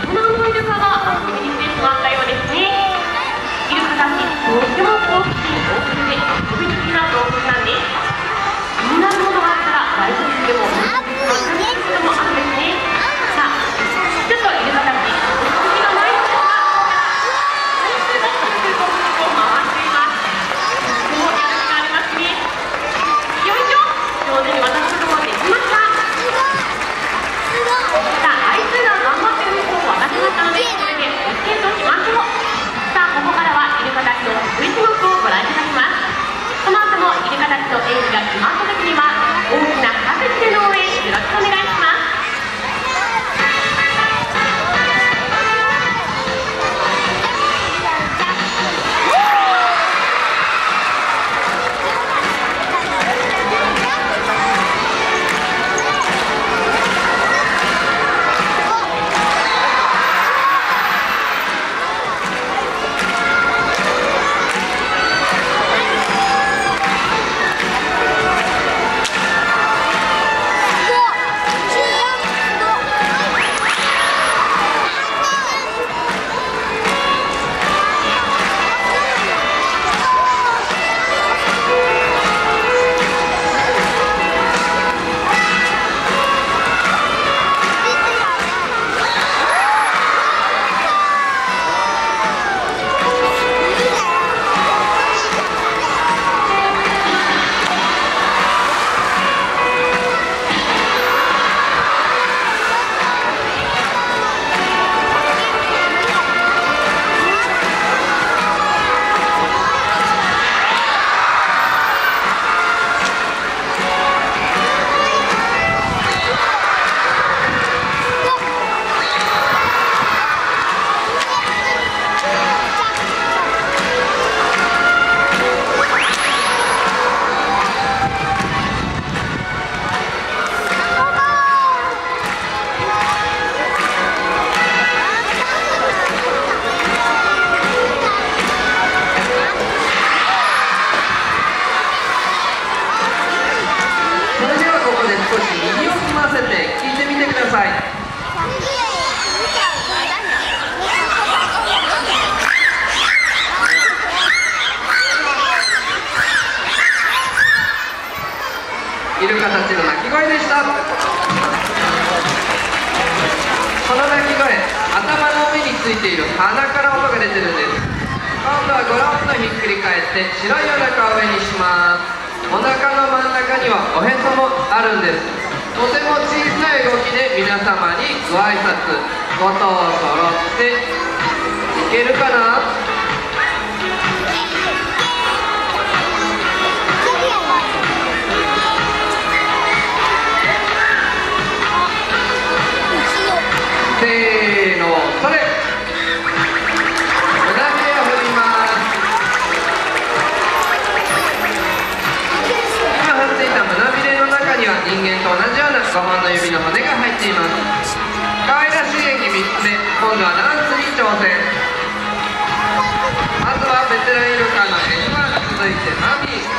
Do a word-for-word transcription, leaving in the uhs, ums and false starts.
トナのイルカが遊びに来てしまったようですね。イルカたち、とっても好奇心旺盛で遊び好きな動物なんです。気になるものがあったら大丈夫でも見つけてしまったりすることもあるんですね。さあ、ちょっとイルカたち、好きがないのですが、海水がくるくるとくるくる回っています。とてもやる気がありますね。よいしょ、上手に渡すこともできました。さあ、海水が頑張って海を渡しましたので、これでオッケーとしましょう。さあ、ここからはイルカたちの得意種目をご覧いただきます。その後もイルカたちの演技が決まった時には大きな拍手での応援よろしくお願いします。 イルカたちの鳴き声でした。この鳴き声、頭の上についている鼻から音が出てるんです。今度はゴロンとひっくり返って白いお腹を上にします。お腹の真ん中にはおへそもあるんです。とても小さい動きで皆様にご挨拶、ごとを揃っていけるかな？せーの、それ！胸びれを振ります。今振っていた胸びれの中には人間と同じようなごほんの指の骨が入っています。可愛らしい演技みっつめ、今度はダンスに挑戦。まずはベテランイルカのエジワン、続いてマミー。